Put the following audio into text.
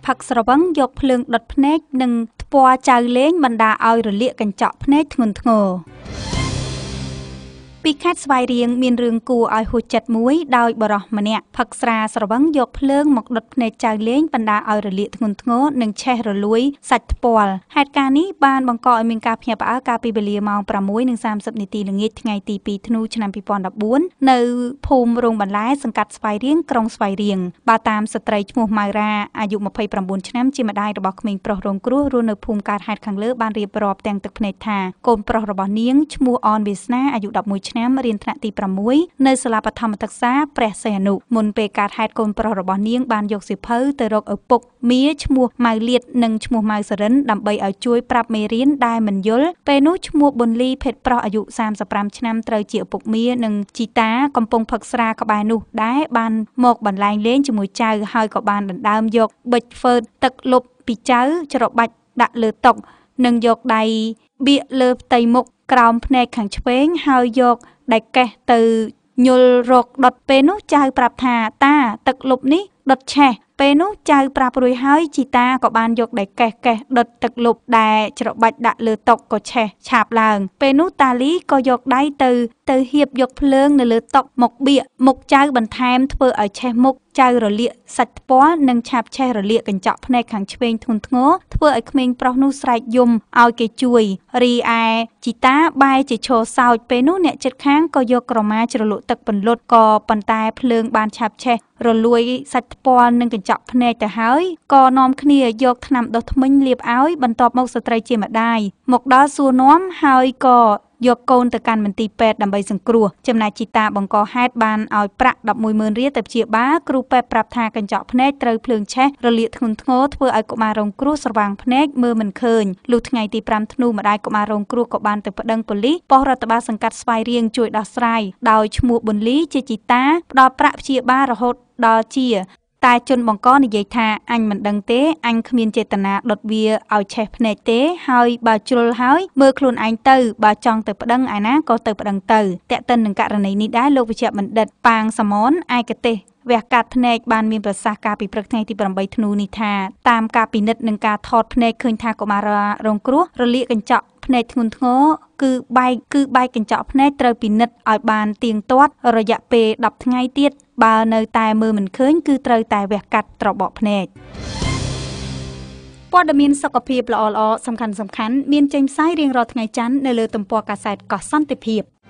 ផឹកស្រវឹងយកភ្លើងដុតភ្នែកនិងថ្ពាល់ចៅលេងបណ្ដាឲ្យរលាកកញ្ចក់ភ្នែកធ្ងន់ធ្ងរពីខេត្តស្វាយរៀងមានរឿងគួរឲ្យហួសចិត្តមួយដោយបរិសម្នាក់ផឹកស្រាស្រវឹងយកភ្លើងមកដុតភ្នែកចៅលេងបណ្ដាឲ្យរលាកធ្ងន់ធ្ងរនិងឆេះរលួយសាច់ថ្ពាល់ហេតុការណ៍នេះបានបង្កឲ្យមានការភ្ញាក់ផ្អើលកាលពីវេលាម៉ោង 6:30 នាទីល្ងាចថ្ងៃទី 2 ធ្នូ ឆ្នាំ 2014 នៅភូមិរោងបន្លែសង្កាត់ស្វាយរៀងក្រុងស្វាយរៀងបើតាមស្ត្រីឈ្មោះម៉ៅរ៉ាអាយុ 29 ឆ្នាំជាម្ដាយរបស់ក្មេងប្រុសរងគ្រោះរស់នៅភូមិកើតហេតុខាងលើបានរៀបរាប់ទាំងទឹកភ្នែកថាកូនប្រុសរបស់នាងឈ្មោះអនវាសនាអាយុ 11 ឆ្នាំរៀនថ្នាក់ទី 6 នៅសាលាបឋមសិក្សាព្រះសីហនុមុនពេលកើតហេតុកូនប្រុសរបស់នាងបានយកសៀវភៅទៅរកឪពុកមាឈ្មោះម៉ៅលៀតនិងឈ្មោះម៉ៅសរិនដើម្បីឲ្យជួយប្រាប់មេរៀនដែលមិនយល់ពេលនោះឈ្មោះប៊ុនលីភេទប្រុសអាយុ 35 ឆ្នាំត្រូវជាឪពុកមានិងជីតាកំពុងផឹកស្រាក្បែរនោះដែរបានមកបន្លែងលេងជាមួយចៅហើយក៏បានដណ្ដើមយកប៊ិចហ្វឺតទឹកលុបពីចៅច្របាច់ដាក់លើតុនិងយកដៃបៀកលើផ្ទៃមុខក្រោមភ្នែកខាងឆ្វេងហើយយកដៃកេះទៅញល់រកដុតពេលនោះចៅប្រាប់ថាតាទឹកលុបនេះដុតឆេះពេលនោះចៅប្រាប់រួចហើយជីតាក៏បានយកដៃកេះដុតទឹកលុបដែលច្របាច់ដាក់លើតុក៏ឆេះឆាបឡើងពេលនោះតាលីក៏យកដៃទៅហៀបយកភ្លើងនៅលើតុមកបៀកមុខចៅបន្ថែមធ្វើឲ្យឆេះមុខចៅរលាកសាច់ថ្ពាល់និងឆាបឆេះរលាកកញ្ចក់ភ្នែកខាងឆ្វេងធ្ងន់ធ្ងរធ្វើឲ្យក្មេងប្រុសនោះស្រែកយំឲ្យគេជួយរីឯជីតាបែរជាឈរសោចពេលនោះអ្នកជិតខាងក៏យកក្រមាជ្រលក់ទឹកពន្លត់ក៏ប៉ុន្តែភ្លើងបានឆាបឆេះរលួយសាច់ថ្ពាល់និងកញ្ចក់ភ្នែកទៅហើយក៏នាំគ្នាយកថ្នាំដុសធ្មេញលាបឲ្យបន្ទាប់មកស្ត្រីជាម្ដាយមកដល់សួរនាំហើយក៏យកកូនទៅកាន់មន្ទីរពេទ្យដើម្បីសង្គ្រោះចំណែកជីតាបង្កហេតុបានឲ្យប្រាក់ 11,000 រៀលទៅព្យាបាលគ្រូពេទ្យប្រាប់ថាកញ្ចក់ភ្នែកត្រូវភ្លើងឆេះរលាកធ្ងន់ធ្ងរធ្វើឲ្យកុមាររងគ្រោះស្រវាងភ្នែកមើលមិនឃើញលុះថ្ងៃទី 5 ធ្នូម្ដាយកុមាររងគ្រោះក៏បានទៅប្តឹងប៉ូលីសប៉ុស្តិ៍រដ្ឋបាលសង្កាត់ស្វាយរៀងជួយដោះស្រាយដោយឈ្មោះប៊ុនលីជាជីតាផ្ដល់ប្រាក់ព្យាបាលរហូតដល់ជាតែជនបង្កនិយាយថាអញមិនដឹងទេអញគ្មានចេតនាដុតវាឲ្យឆេះភ្នែកទេហើយបើជ្រុលហើយមើលខ្លួនឯងទៅបើចង់ទៅប្តឹងឯណាក៏ទៅប្តឹងទៅតែកតិននឹងករណីនេះដែរលោកវិជ្ជបណ្ឌិតប៉ាងសមនឯកទេសវះកាត់ភ្នែកបានមានប្រសាសន៍កាលពីព្រឹកថ្ងៃទី 8 ធ្នូនេះថាតាមការពិនិត្យនិងការថតភ្នែកឃើញថាកុមាររងគ្រោះរលាកកញ្ចក់ភ្នែកធ្ងន់ធ្ងរគឺបែកកញ្ចក់ភ្នែកត្រូវពិនិត្យឲ្យបានទៀងទាត់រយៈពេល10ថ្ងៃទៀតបើនៅតែមើលមិនឃើញគឺត្រូវតែវះកាត់ត្របកភ្នែកព័ត៌មានសុខភាពល្អៗសំខាន់មានចេញផ្សាយរៀងរាល់ថ្ងៃច័ន្ទនៅលើទំព័រកាសែតកោះសន្តិភាព